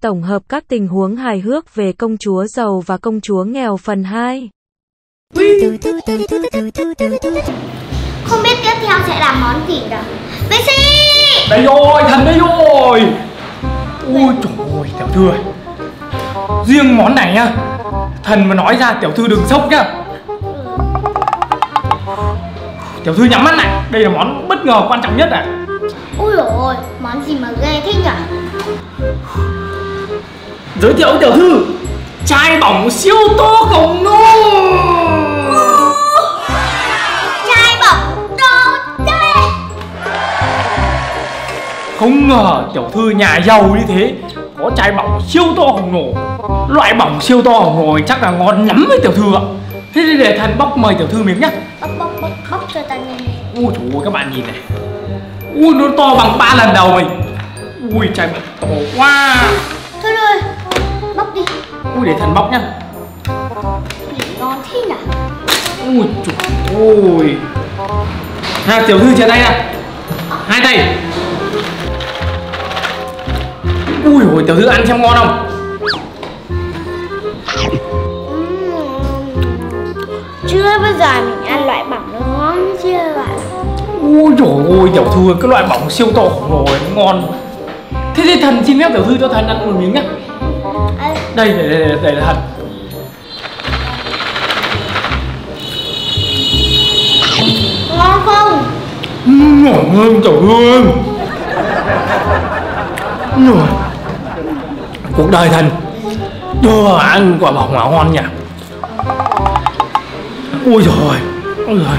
tổng hợp các tình huống hài hước về công chúa giàu và công chúa nghèo phần 2. Không biết tiếp theo sẽ làm món gì đâu. Messi! Đây rồi, thần đây rồi. Ui trời ơi, tiểu thư ơi. Riêng món này nhá, thần mà nói ra tiểu thư đừng sốc nhá. Tiểu thư nhắm mắt này, đây là món bất ngờ quan trọng nhất này. Ui dồi ôi, món gì mà ghê thế nhỉ? Giới thiệu với tiểu thư, chai bỏng siêu to khổng lồ. Chai bỏng to thế. Không ngờ tiểu thư nhà giàu như thế có chai bỏng siêu to khổng lồ. Loại bỏng siêu to khổng lồ chắc là ngon lắm với tiểu thư ạ. Thế thì để thần bóc mời tiểu thư miếng nhá. Bóc cho ta nhìn. Ui trời ơi các bạn nhìn này. Ui nó to bằng 3 lần đầu mình. Ui chai bỏng to quá. Thôi rồi, bóc đi. Ui để thần bóc nhá. Ngon thế nhỉ? Ui trời ơi. Nào tiểu thư chia tay ra. Hai tay. Ui ôi tiểu thư ăn xem ngon không? Chưa bao giờ mình ăn loại bỏng nó ngon chưa bạn? Ui trời ơi tiểu thư cái loại bỏng siêu to khổng lồ ấy, ngon. Thế thì thần xin phép tiểu thư cho thần ăn một miếng nhá. Đây để là thần. Ngon không? Ngon hơn tiểu thư. Rồi. Cuộc đời thần chưa ăn quả bỏng nào ngon nhỉ. Ui rồi, ôi rồi.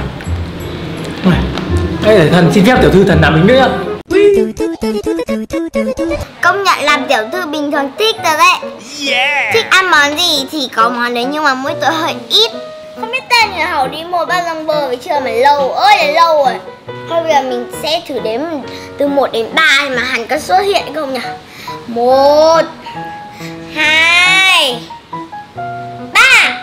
Đây để thần xin phép tiểu thư thần làm mình nữa. Công nhận làm tiểu thư bình thường thích rồi đấy. Thích ăn món gì thì có món đấy nhưng mà mỗi tội hơi ít. Không biết tên nhà Hậu đi mua bao răng bơ với chưa mà lâu ơi là lâu rồi. Thôi bây giờ mình sẽ thử đếm từ 1 đến 3 mà hắn có xuất hiện không nhỉ? 1 2 3.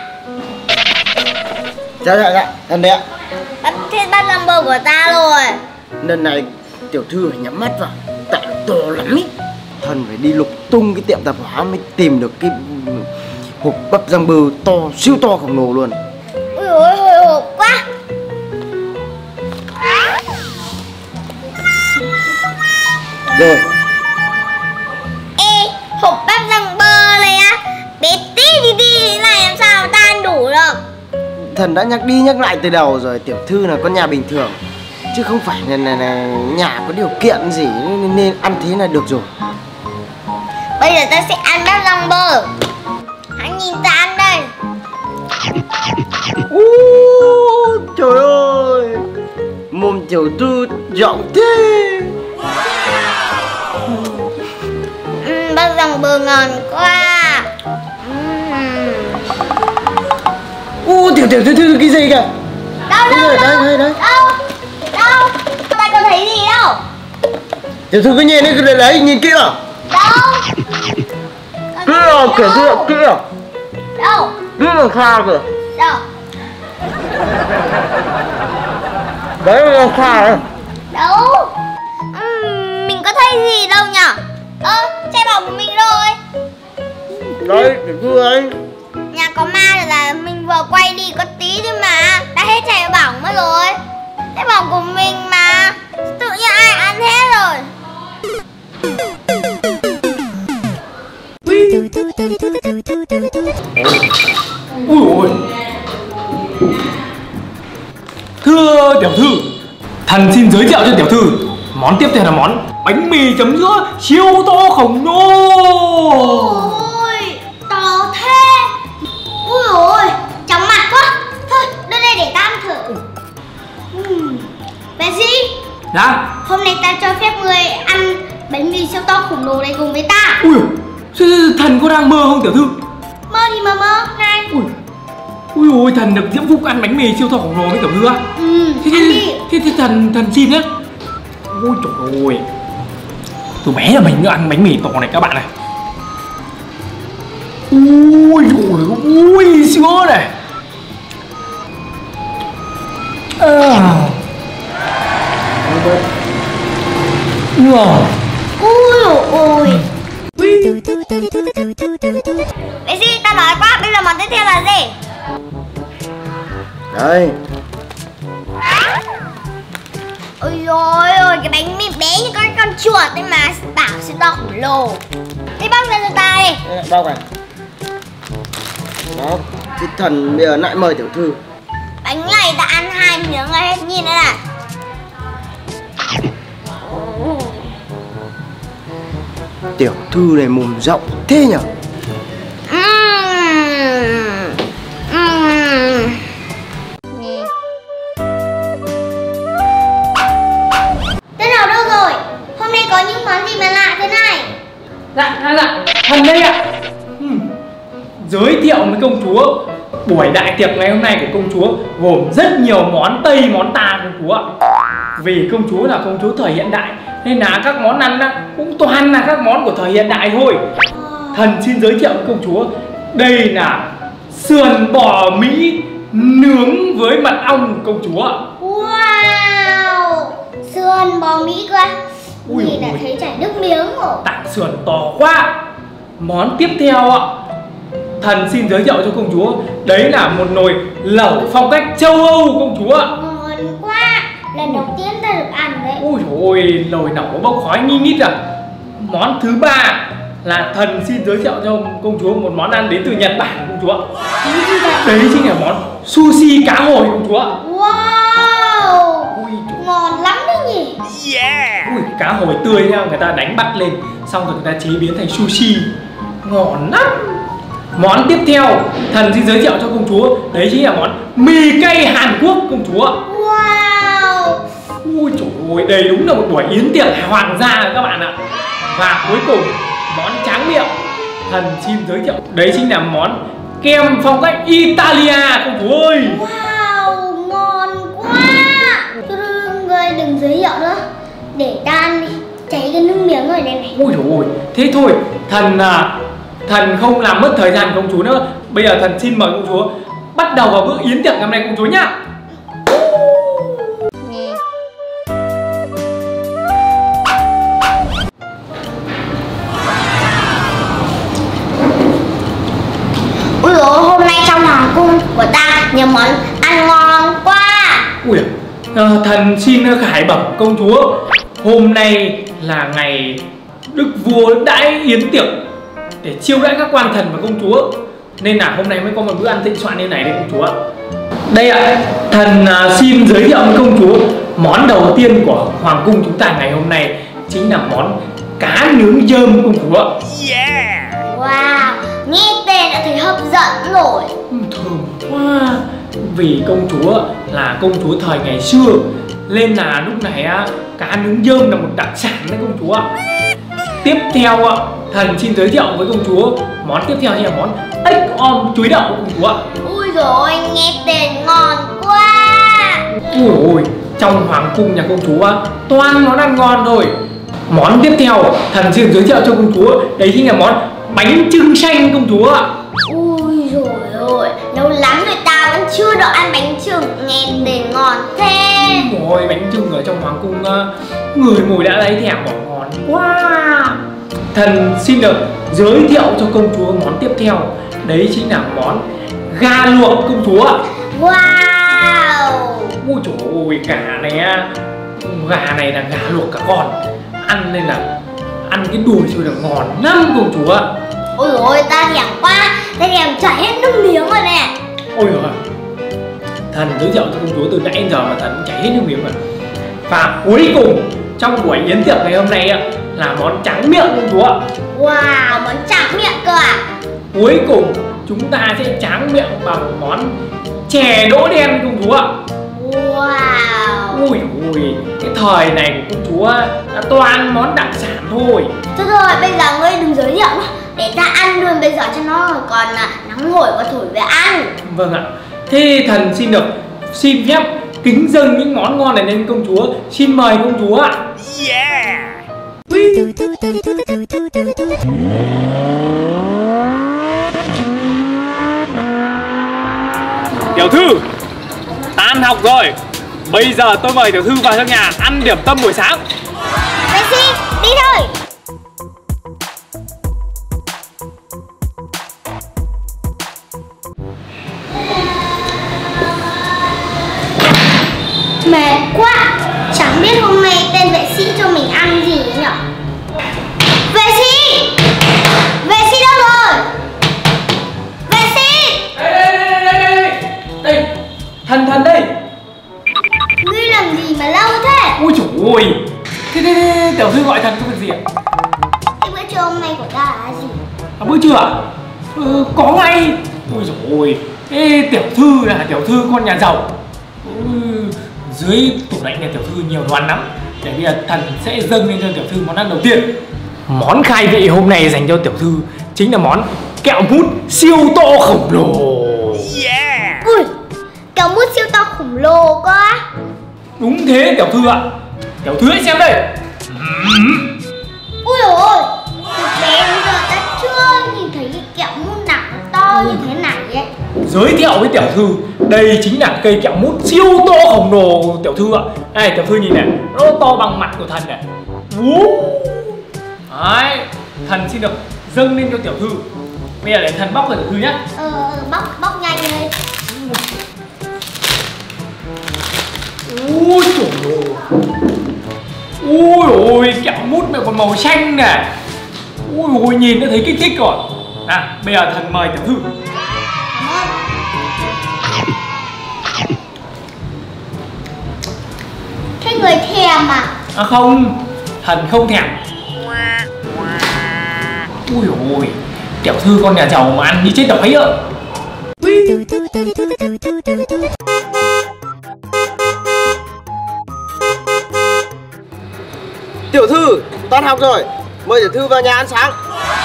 Dạ, em đấy ạ. Thế bắt răng bơ của ta rồi. Lần này tiểu thư phải nhắm mắt vào, tại to lắm ý. Thần phải đi lục tung cái tiệm tạp hóa mới tìm được cái hộp bắp rang bơ to, siêu to khổng lồ luôn. Ui ôi hồi hộp quá. Rồi. Ê, hộp bắp rang bơ này á, bé tí thế này làm sao ta ăn đủ được? Thần đã nhắc đi nhắc lại từ đầu rồi, tiểu thư là con nhà bình thường chứ không phải là nhà có điều kiện gì nên ăn thế là được rồi. Bây giờ ta sẽ ăn bắp rang bơ. Hãy nhìn ta ăn đây. Trời ơi, mồm tiểu thư rộng thế. Bắp rang bơ ngon quá. Tiểu thư cái gì kìa? Đâu Đây. đâu, ta có thấy gì đâu. Tiểu thư cứ nhìn đấy, nhìn kỹ vào. Đâu? Kìa, kìa. Đâu? Kỹ là kha kìa. Đâu? Đấy là kha đấy. Đâu? Mình có thấy gì đâu nhở? Chai bỏng của mình rồi. Đấy, tiểu thư ấy. Nhà có ma là mình vừa quay đi có tí thôi mà đã hết chai bỏng mất rồi. Chai bỏng của mình mà tự nhiên ai ăn hết rồi. Ui ôi. Thưa tiểu thư, thần xin giới thiệu cho tiểu thư món tiếp theo là món bánh mì chấm sữa siêu to khổng lồ. Ôi, to thế. Ui ôi, chóng mặt quá. Thôi, đưa đây để ta ăn thử. Bé gì? Dạ. Hôm nay ta cho phép người ăn bánh mì siêu to khổng lồ này cùng với ta. Ui, thần có đang mơ không tiểu thư? Mơ thì mà mơ, này. Ui ôi, thần được diễm phúc ăn bánh mì siêu to khổng lồ với tiểu thư á. Thế thần xin nhé. Ôi trời ơi, từ bé là mình cứ ăn bánh mì to này các bạn này. Ui trời ơi, sữa này. Ui ôi. Messi, ta nói quá, bây giờ món tiếp theo là gì? Đây. Ôi dồi ôi, cái bánh mì bé như con chuột ấy mà bảo siêu to khổng lồ. Đi bóc ra cho ta đi. Bóc này. Đó, thì thần bây giờ lại mời tiểu thư. Bánh này ta ăn 2 miếng rồi hết, nhìn đây này. Tiểu thư này mồm rộng thế nhở? Thế nào đâu rồi? Hôm nay có những món gì mà lạ thế này? Dạ, thần đây ạ. Giới thiệu với công chúa, buổi đại tiệc ngày hôm nay của công chúa gồm rất nhiều món Tây, món Ta công chúa ạ. Vì công chúa là công chúa thời hiện đại nên là các món ăn cũng toàn là các món của thời hiện đại thôi. Thần xin giới thiệu với công chúa, đây là sườn bò Mỹ nướng với mật ong công chúa. Wow, sườn bò Mỹ cơ. Nhìn đã thấy chảy nước miếng rồi. Tảng sườn to quá. Món tiếp theo ạ, thần xin giới thiệu cho công chúa, đấy là một nồi lẩu phong cách châu Âu công chúa. Ngon quá, lần đầu tiên ta được ăn đấy. Ôi dồi ôi, nồi lẩu có bốc khói nghi ngít à. Món thứ ba là thần xin giới thiệu cho công chúa một món ăn đến từ Nhật Bản công chúa. Đấy chính là món sushi cá hồi công chúa. Wow, ngon lắm đấy nhỉ. Ui, cá hồi tươi nha, người ta đánh bắt lên xong rồi người ta chế biến thành sushi, ngon lắm. Món tiếp theo thần xin giới thiệu cho công chúa, đấy chính là món mì cay Hàn Quốc công chúa. Wow. Ui trời ơi, đây đúng là một buổi yến tiệc hoàng gia các bạn ạ. Và cuối cùng món tráng miệng thần xin giới thiệu, đấy chính là món kem phong cách Italia công chúa ơi. Wow, ngon quá. Người đừng giới thiệu nữa, để ta ăn đi, cháy cái nước miếng rồi đây này. Ui trời ơi, thế thôi thần không làm mất thời gian công chúa nữa. Bây giờ thần xin mời công chúa bắt đầu vào bữa yến tiệc ngày hôm nay công chúa nhá. Ui dồi, hôm nay trong hoàng cung của ta nhiều món ăn ngon quá. Ui, thần xin khải bẩm công chúa, hôm nay là ngày đức vua đãi yến tiệc để chiêu đãi các quan thần và công chúa, nên là hôm nay mới có một bữa ăn thịnh soạn như này đây công chúa. Đây ạ, thần xin giới thiệu với công chúa món đầu tiên của hoàng cung chúng ta ngày hôm nay chính là món cá nướng dơm công chúa. Wow, nghe tên đã thấy hấp dẫn rồi. Thơm quá. Vì công chúa là công chúa thời ngày xưa nên là lúc này cá nướng dơm là một đặc sản đấy công chúa. Tiếp theo thần xin giới thiệu với công chúa món tiếp theo là món ếch om chuối đậu công chúa. Ui dồi, nghe tên ngon quá. Ui ôi, trong hoàng cung nhà công chúa toàn món ăn ngon thôi. Món tiếp theo thần xin giới thiệu cho công chúa, đấy chính là món bánh chưng xanh công chúa. Ui dồi ôi, lâu lắm rồi ta vẫn chưa được ăn bánh chưng, nghe tên ngon thế. Ôi, bánh chưng ở trong hoàng cung người mùi đã lấy thèm bỏ, ngon quá. Thần xin được giới thiệu cho công chúa món tiếp theo, đấy chính là món gà luộc công chúa. Wow. Ui trời ơi, gà này là gà luộc cả con, ăn nên là ăn cái đùi rồi là ngon lắm công chúa. Ôi dồi ôi, ta thèm quá, ta thèm chảy hết nước miếng rồi nè. Ôi giời, thần giới thiệu cho công chúa từ nãy đến giờ mà thần chảy hết nước miếng rồi. Và cuối cùng trong buổi yến tiệc ngày hôm nay là món tráng miệng công chúa. Wow, món tráng miệng cơ à? Cuối cùng chúng ta sẽ tráng miệng bằng món chè đỗ đen công chúa. Wow. Ui ui, cái thời này của công chúa là toàn món đặc sản thôi. Thôi rồi, bây giờ ngươi đừng giới thiệu nữa, để ta ăn luôn bây giờ cho nó còn nóng hổi và thổi về ăn. Vâng ạ. Thế thần xin phép kính dâng những món ngon này lên công chúa. Xin mời công chúa ạ. Tiểu thư, tan học rồi. Bây giờ tôi mời tiểu thư vào trong nhà ăn điểm tâm buổi sáng. Messi, đi thôi. là gì? À, bữa trưa à? Có ngay. Ôi dồi ôi. Ê, tiểu thư là tiểu thư con nhà giàu. Dưới tủ lạnh nhà tiểu thư nhiều đồ ăn lắm. Để bây giờ thần sẽ dâng lên cho tiểu thư món ăn đầu tiên. Món khai vị hôm nay dành cho tiểu thư chính là món kẹo mút siêu to khổng lồ. Ui, kẹo mút siêu to khổng lồ cơ á? Đúng thế tiểu thư ạ. Tiểu thư hãy xem đây. Ui dồi ôi, từ bé đến giờ ta chưa nhìn thấy cái kẹo mút nào to như thế này ấy. Giới thiệu với tiểu thư, đây chính là cây kẹo mút siêu to khổng lồ tiểu thư ạ. Đây tiểu thư nhìn này, nó to bằng mặt của thần này. Đấy, thần xin được dâng lên cho tiểu thư. Bây giờ để thần bóc cho tiểu thư nhé. Bóc nhanh lên. Ui trời ơi. Ui ôi, kẹo mút này còn màu xanh này. Ui ôi, nhìn đã thấy kích thích rồi. À, bây giờ thần mời tiểu thư. Thế người thèm à? À không, thần không thèm. Ui ôi, tiểu thư con nhà giàu mà ăn như chết đói ạ. Tiểu thư, tan học rồi. Mời tiểu thư vào nhà ăn sáng.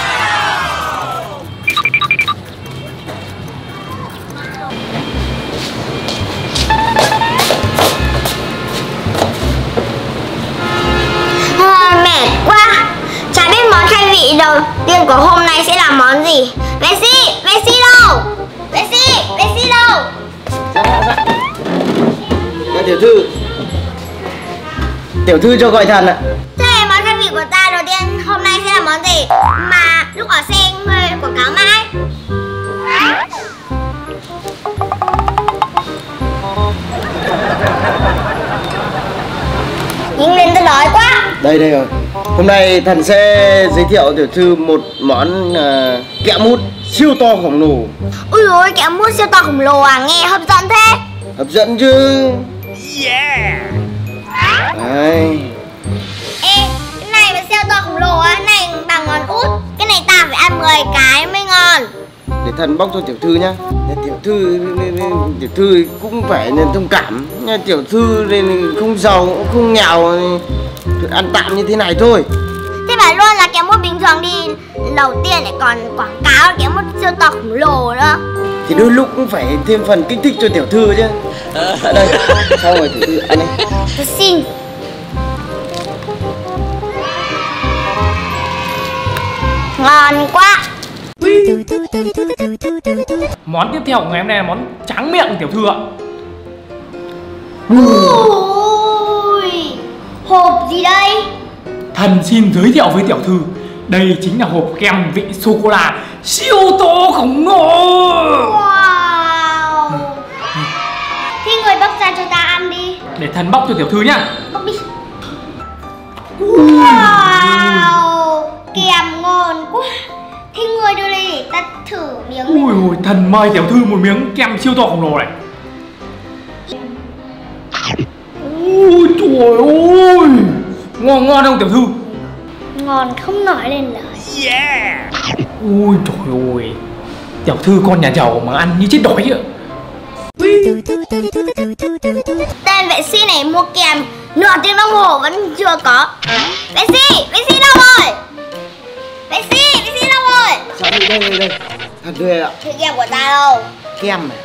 Mệt quá. Chả biết món khai vị đầu tiên của hôm nay sẽ là món gì. Vệ sĩ đâu? Vệ sĩ đâu? Dạ tiểu thư. Tiểu thư cho gọi thần ạ. Thế món khai vị của ta đầu tiên hôm nay sẽ là món gì? Mà lúc ở xe người quảng cáo mãi. Nhanh lên, tôi đói quá. Đây rồi. Hôm nay thần sẽ giới thiệu tiểu thư một món kẹo mút siêu to khổng lồ. Ui dồi, kẹo mút siêu to khổng lồ à? Nghe hấp dẫn thế. Hấp dẫn chứ. Đấy. Ê, cái này mà siêu to khổng lồ á, này bằng ngón út. Cái này ta phải ăn 10 cái mới ngon. Để thần bóc cho tiểu thư nhá. Tiểu thư cũng phải nên thông cảm. Tiểu thư nên không giàu cũng không nghèo, ăn tạm như thế này thôi. Thế bảo luôn là kẹo mút bình thường đi, đầu tiên lại còn quảng cáo kẹo mút siêu to khổng lồ nữa. Thì đôi lúc cũng phải thêm phần kích thích cho tiểu thư chứ. Đây, xong rồi tiểu thư ăn đi. Tôi xin. Ngon quá. Món tiếp theo của ngày hôm nay là món tráng miệng tiểu thư ạ. Ui, hộp gì đây? Thần xin giới thiệu với tiểu thư, đây chính là hộp kem vị sô-cô-la siêu to khổng lồ. Wow. Thế người bóc ra cho ta ăn đi. Để thần bóc cho tiểu thư nhá. Bóc đi. Wow, kèm ngon quá. Thế người đưa đây để ta thử miếng. Ui ôi, thần mời tiểu thư một miếng kem siêu to khổng lồ này. Ui trời ơi, ngon không tiểu thư? Ngon không nói lên lời. Ui trời ơi, tiểu thư con nhà giàu mà ăn như chết đói ạ. Tên vệ sĩ này mua kèm nửa tiếng đồng hồ vẫn chưa có. Vệ sĩ đâu rồi? Vệ sĩ đâu rồi? Sao đây. Thần đưa ạ. Thử kem của ta đâu? Kem này.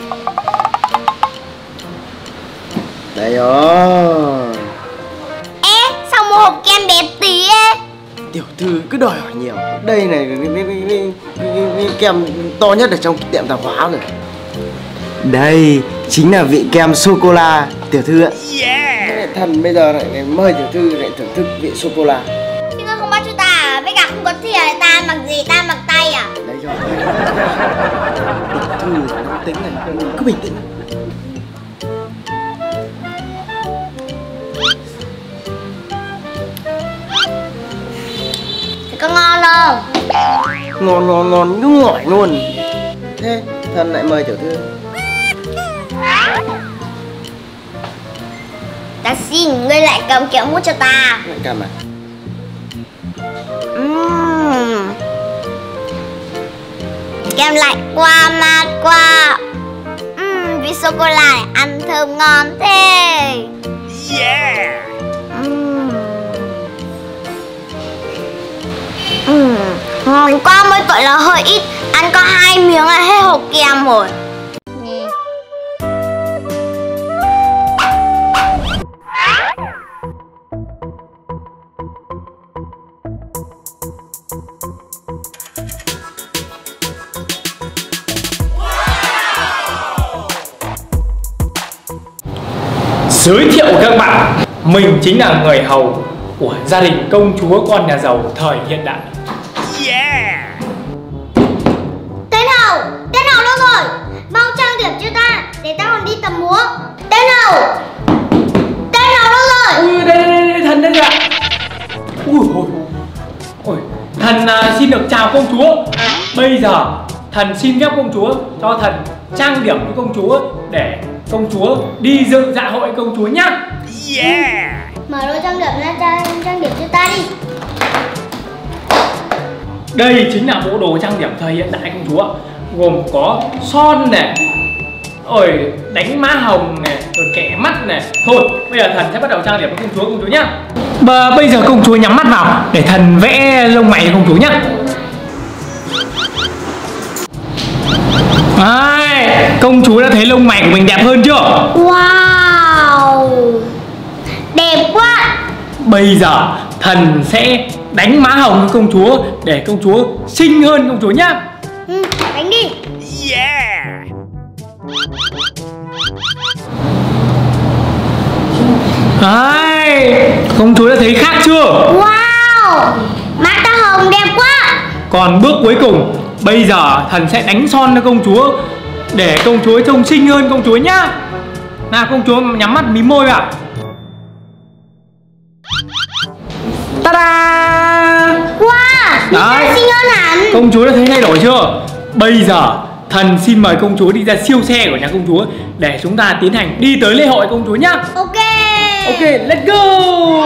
Đây rồi. Ê, sao mua hộp kem bé tí ấy? Tiểu thư cứ đòi hỏi nhiều. Đây này cái kem to nhất ở trong tiệm tạp hóa rồi. Đây chính là vị kem sô-cô-la tiểu thư ạ. Thần bây giờ lại mời tiểu thư lại thưởng thức vị sô-cô-la. Chứ ngươi không bắt cho ta à? Với cả không có tiền ta ăn bằng gì? Ta ăn bằng tay à? Đấy rồi. Tiểu thư nóng tính này, cứ bình tĩnh. Thì có ngon không? Ngon nhúng ngỏi luôn. Thế thần lại mời tiểu thư. Ta xin ngươi lại cầm kẹo mút cho ta. Lại cầm à? kem lạnh quá, mát quá. Vị sô-cô-la này ăn thơm ngon thế. Ngon quá, mỗi tội là hơi ít. Ăn có 2 miếng là hết hộp kem rồi. Giới thiệu các bạn, mình chính là người hầu của gia đình công chúa con nhà giàu thời hiện đại. Tên hầu đâu rồi? Mau trang điểm cho ta, để ta còn đi tập múa. Tên hầu đâu rồi? Ui, đây, thần đây ạ. Ui, thần xin được chào công chúa. Bây giờ thần xin phép công chúa cho thần trang điểm với công chúa để công chúa đi dự dạ hội công chúa nhá. Mở đồ trang điểm ra, trang điểm cho ta đi. Đây chính là bộ đồ trang điểm thời hiện đại công chúa, gồm có son này, rồi đánh má hồng này, rồi kẻ mắt này. Thôi, bây giờ thần sẽ bắt đầu trang điểm với công chúa nhá. Bây giờ công chúa nhắm mắt vào để thần vẽ lông mày cho công chúa nhá. Đấy, công chúa đã thấy lông mày của mình đẹp hơn chưa? Wow, đẹp quá. Bây giờ thần sẽ đánh má hồng cho công chúa để công chúa xinh hơn công chúa nhá. Đánh đi. Đấy, công chúa đã thấy khác chưa? Wow, má ta hồng đẹp quá. Còn bước cuối cùng, bây giờ thần sẽ đánh son cho công chúa để công chúa trông xinh hơn công chúa nhá. Nào, công chúa nhắm mắt mím môi vào. Ta-da! Wow, ta xinh hơn hẳn. Công chúa đã thấy thay đổi chưa? Bây giờ thần xin mời công chúa đi ra siêu xe của nhà công chúa để chúng ta tiến hành đi tới lễ hội công chúa nhá. Ok, let's go.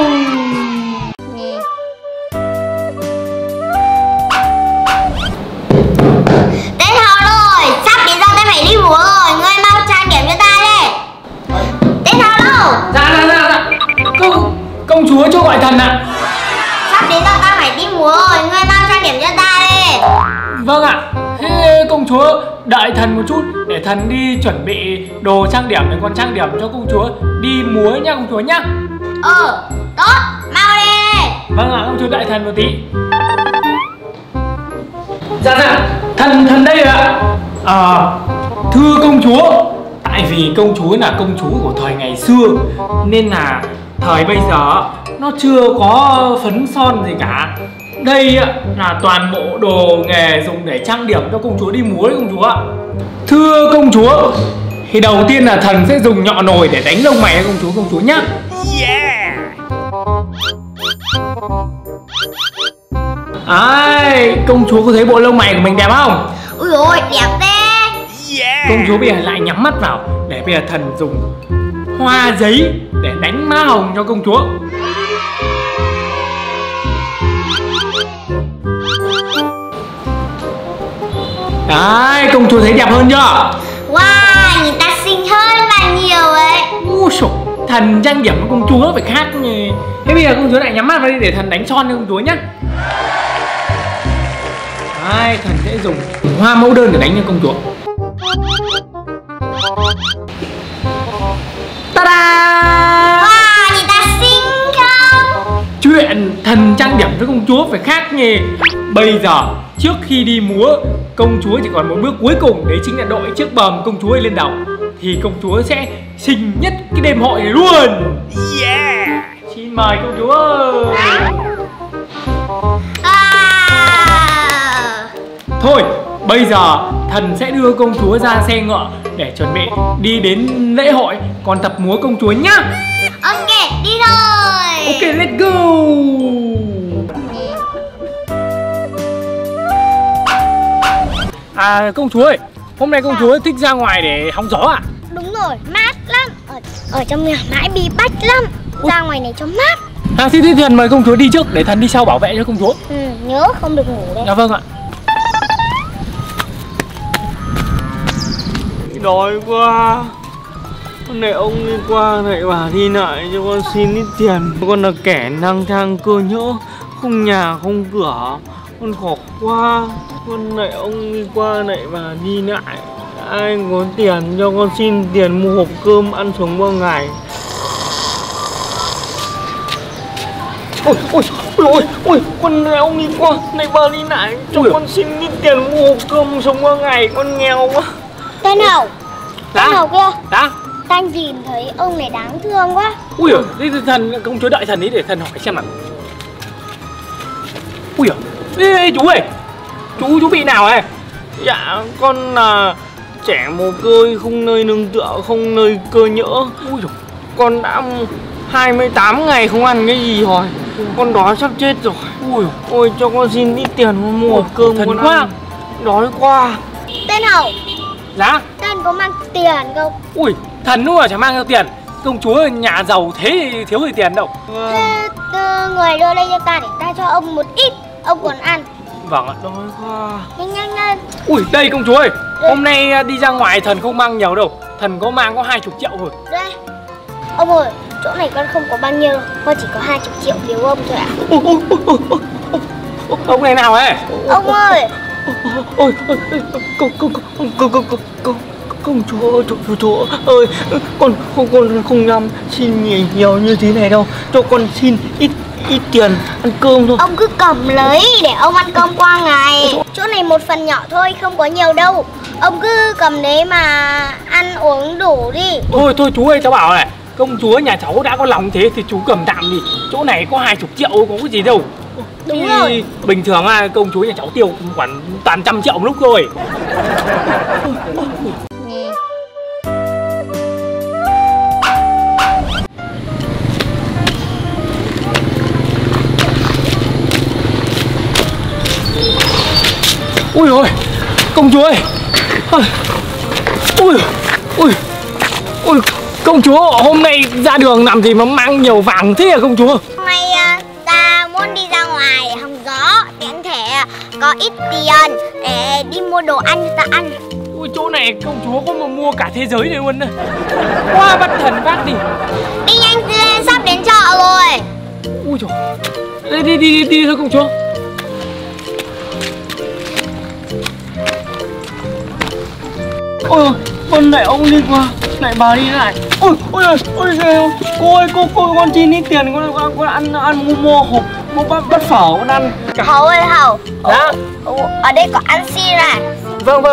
Đến hầu rồi, sắp đến giờ ta phải đi múa rồi, ngươi mau trang điểm cho ta đi. Đến hầu đâu? Dạ. Công chúa cho gọi thần ạ. Sắp đến giờ ta phải đi múa rồi, ngươi mau trang điểm cho ta đi. Vâng ạ. Thế công chúa đợi thần một chút để thần đi chuẩn bị đồ trang điểm để con trang điểm cho công chúa đi múa nha công chúa nhá. Tốt, mau đi. Vâng ạ, công chúa đợi thần một tí. Dạ, thần đây rồi ạ. Thưa công chúa, tại vì công chúa là công chúa của thời ngày xưa nên là thời bây giờ nó chưa có phấn son gì cả. Đây là toàn bộ đồ nghề dùng để trang điểm cho công chúa đi múa đấy công chúa ạ. Thưa công chúa, thì đầu tiên là thần sẽ dùng nhọ nồi để đánh lông mày cho công chúa nhá. Ai, công chúa có thấy bộ lông mày của mình đẹp không? Ui ôi, đẹp thế. Công chúa bây giờ lại nhắm mắt vào để bây giờ thần dùng hoa giấy để đánh má hồng cho công chúa. Đấy, công chúa thấy đẹp hơn chưa? Wow, nhìn ta xinh hơn là nhiều ấy. Thần trang điểm với công chúa phải khác nhỉ. Thế bây giờ công chúa lại nhắm mắt vào đi để thần đánh son cho công chúa nhá. Đấy, thần sẽ dùng hoa mẫu đơn để đánh cho công chúa. Ta-da! Wow, nhìn ta xinh không? Chuyện thần trang điểm với công chúa phải khác nhỉ. Bây giờ trước khi đi múa, công chúa chỉ còn một bước cuối cùng, đấy chính là đội chiếc bờm công chúa lên đầu. Thì công chúa sẽ xinh nhất cái đêm hội này luôn. Xin mời công chúa. Thôi, bây giờ thần sẽ đưa công chúa ra xe ngựa để chuẩn bị đi đến lễ hội, còn tập múa công chúa nhá. Ok, đi thôi. Ok, let's go. Công chúa ơi, hôm nay công chúa thích ra ngoài để hóng gió à? Đúng rồi, mát lắm. Ở trong nhà mãi bí bách lắm. Ra ngoài này cho mát. Thế thần mời công chúa đi trước để thần đi sau bảo vệ cho công chúa. Nhớ không được ngủ đấy. Dạ vâng ạ. đói quá. Hôm nay ông đi qua lại bà đi lại cho con xin ít tiền. Con là kẻ lang thang cơ nhỡ, không nhà không cửa, con khổ quá. Con lại ông đi qua lại bà đi lại, ai có tiền cho con xin tiền mua hộp cơm ăn sống bao ngày. Ôi, con lại ông đi qua lại bà đi lại cho con xin ít tiền mua hộp cơm sống bao ngày, con nghèo quá. Tên Hậu, tên Hậu kia. Đã. Đang nhìn thấy ông này đáng thương quá. Ui giời, thế thần công chúa đợi thần ấy để thần hỏi xem nào. Ui giời, ê chú ơi, chú bị nào ấy? Dạ, con là trẻ mồ côi, không nơi nương tựa, không nơi cơ nhỡ. Ui giời, con đã 28 ngày không ăn cái gì rồi. Con đói sắp chết rồi. Ôi cho con xin ít tiền con mua hộp cơm thần con quá. ăn. Đói quá. Tên Hậu, Dạ. tên có mang tiền không? Ui, thần lúc nào chẳng mang theo tiền. Công chúa nhà giàu thế thì thiếu gì tiền đâu. Thế người đưa đây cho ta để ta cho ông một ít, ông còn ăn. Vâng ạ. Đói quá. Nhanh. Ui, đây công chúa ơi, hôm nay đi ra ngoài thần không mang nhiều đâu. Thần có mang có 20 triệu thôi. Đây. Ông ơi, chỗ này con không có bao nhiêu, con chỉ có 20 triệu biếu ông thôi ạ. Ông này nào ấy? Ông ơi. Ôi, công chúa ơi, con không dám xin nhiều như thế này đâu. Cho con xin ít tiền ăn cơm thôi. Ông cứ cầm lấy để ông ăn cơm qua ngày. Chỗ này một phần nhỏ thôi, không có nhiều đâu. Ông cứ cầm đấy mà ăn uống đủ đi. Thôi chú ơi, cháu bảo này, công chúa nhà cháu đã có lòng thế thì chú cầm tạm đi. Chỗ này có 20 triệu có cái gì đâu. Đúng rồi. Bình thường công chúa nhà cháu tiêu khoảng toàn 100 triệu một lúc thôi. Ui ôi, công chúa ơi. Ui, công chúa hôm nay ra đường làm gì mà mang nhiều vàng thế à công chúa? Hôm nay ta muốn đi ra ngoài hóng gió để có thể có ít tiền để đi mua đồ ăn cho ta ăn. Ui, chỗ này công chúa có mà mua cả thế giới này luôn đấy. Quá bắt thần bác đi. Đi nhanh lên, sắp đến chợ rồi. Ui trời, đi thôi công chúa. Ôi, con lại ông đi qua, lại bà đi lại. Ôi, cô ơi, cô con xin ít tiền, con ăn mua hộp, mua bát phở con ăn. Hậu ơi Hậu. Dạ. Ở đây có ăn xin này. Vâng.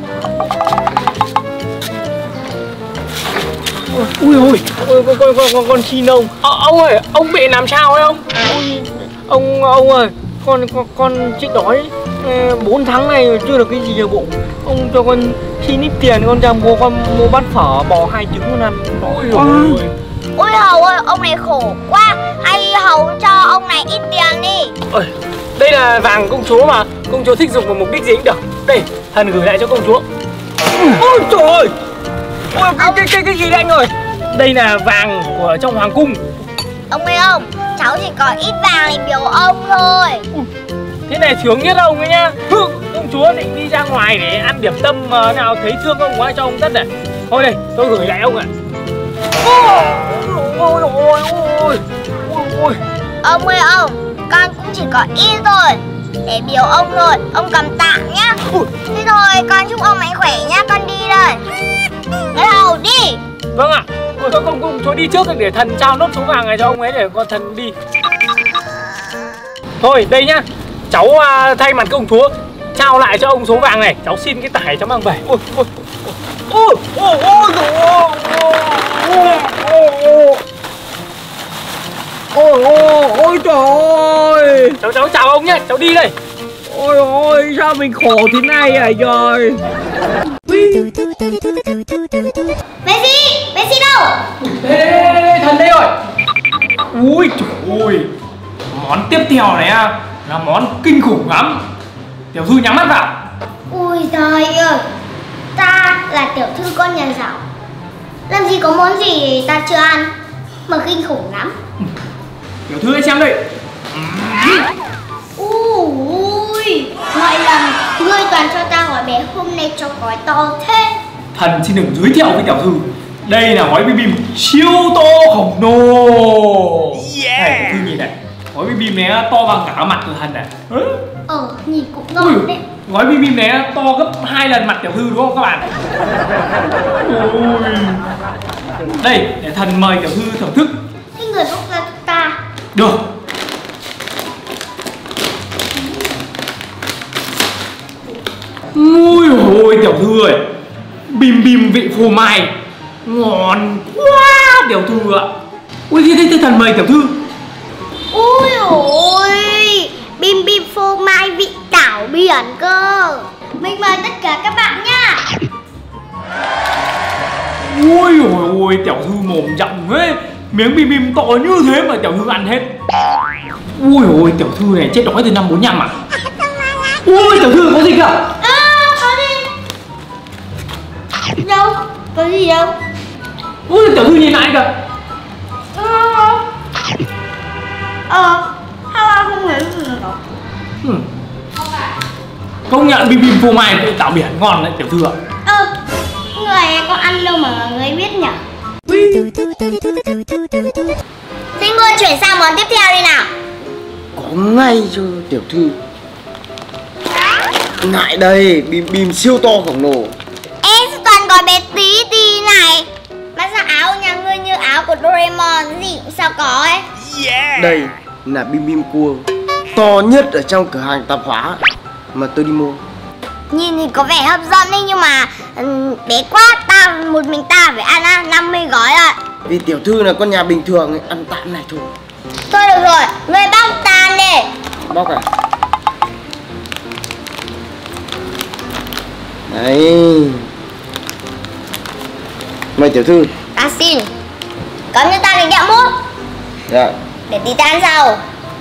Ui, Con xin ông. ông ơi, ông bị làm sao ấy ông? Ông ơi, con chết đói 4 tháng nay chưa được cái gì ở bụng. Ông cho con xin ít tiền con ra mua bát phở bò 2 trứng con ăn. Ôi Hậu ơi, ông này khổ quá. Hay Hậu cho ông này ít tiền đi. Ôi, đây là vàng công chúa mà, công chúa thích dùng vào mục đích gì cũng được. Đây, thần gửi lại cho công chúa. Ôi trời ơi. Ôi, cái gì đây anh ơi? Đây là vàng của trong hoàng cung. Ông ơi ông, cháu chỉ có ít vàng để biếu ông thôi. Thế này sướng nhất ông ấy nhá. Công chúa định đi ra ngoài để ăn điểm tâm mà nào thấy thương ông quá cho ông tất này. Thôi đây, tôi gửi lại ông ạ. Ôi. Ông ơi ông, con cũng chỉ có ít thôi để biếu ông thôi, ông cầm tạm nhá. Thế thôi, con chúc ông mạnh khỏe nhá, con đi đây. Cái Hậu đi. Vâng ạ. Ôi, công chúa đi trước để thần trao nốt số vàng này cho ông ấy để con thần đi. Thôi đây nhá, cháu thay mặt công chúa trao lại cho ông số vàng này. Cháu xin cái tải cháu mang về. Ôi trời ơi. Cháu chào ông nhé, cháu đi đây. Ôi sao mình khổ thế này à trời. Messi đâu? Ê, thần đây rồi. Ui trời ơi, món tiếp theo này là món kinh khủng lắm. Tiểu thư nhắm mắt vào. Ui trời ơi, ta là tiểu thư con nhà giàu, làm gì có món gì ta chưa ăn mà kinh khủng lắm. Tiểu thư hãy xem đây. Ui, mọi lần ngươi toàn cho ta hỏi bé hôm nay cho gói to thế. Thần xin được giới thiệu với tiểu thư, đây là gói bim bim siêu to khổng lồ. Này tiểu thư nhìn này, gói bim bim này to bằng cả mặt của thần này. Nhìn cũng ngon đấy. Gói bim bim này to gấp 2 lần mặt tiểu thư đúng không các bạn? Ôi. Đây, để thần mời tiểu thư thưởng thức. Cái người bốc ra ta. Được. Ui ôi tiểu thư ơi, bim bim vị phô mai ngon quá tiểu thư ạ. Ui thế thần mời tiểu thư. Ui ôi, bim bim phô mai vị tảo biển cơ. Mình mời tất cả các bạn nha. Ui ôi tiểu thư mồm rộng thế, miếng bim bim to như thế mà tiểu thư ăn hết. Ui ôi tiểu thư này chết đói từ năm 45 à? Ui tiểu thư có gì kìa? Có gì? Đâu? Có gì đâu? Ui tiểu thư nhìn lại kìa. Không hiểu gì đâu. Công nhận bim bim phô mai vị tảo biển ngon đấy tiểu thư ạ. Người có ăn đâu mà người biết nhỉ? Xin ngươi chuyển sang món tiếp theo đi nào. Có ngay cho tiểu thư. Lại đây, bim bim siêu to khổng lồ. Ê, sao toàn gói bé tí tí này? Mà sao áo nhà ngươi như áo của Doraemon gì cũng sao có ấy? Đây là bim bim cua to nhất ở trong cửa hàng tạp hóa mà tôi đi mua. Nhìn thì có vẻ hấp dẫn đấy nhưng mà bé quá, một mình ta phải ăn 50 gói ạ. Vì tiểu thư là con nhà bình thường ấy, ăn tạm này thôi. Thôi được rồi, ngươi bóc tan đi. Bóc à? Đấy. Mời tiểu thư. Ta xin. Cấm cho ta cái kẹo mút. Dạ. Để tí ta ăn sau.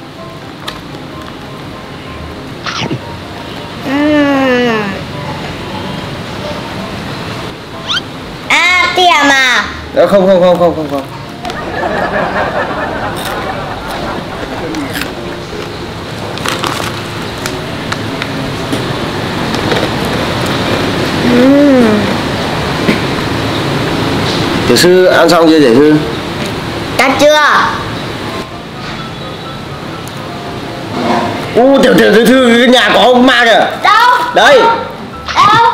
Tiệm à? Không. Tiểu sư ăn xong chưa tiểu thư? Ta chưa. Tiểu thư cái nhà có ông ma kìa. Đâu? Đây. Đâu?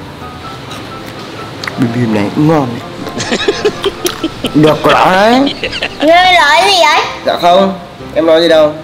Bim bim này cũng ngon đấy. Được của nó đấy. Ngươi nói gì ấy? Dạ không, em nói gì đâu.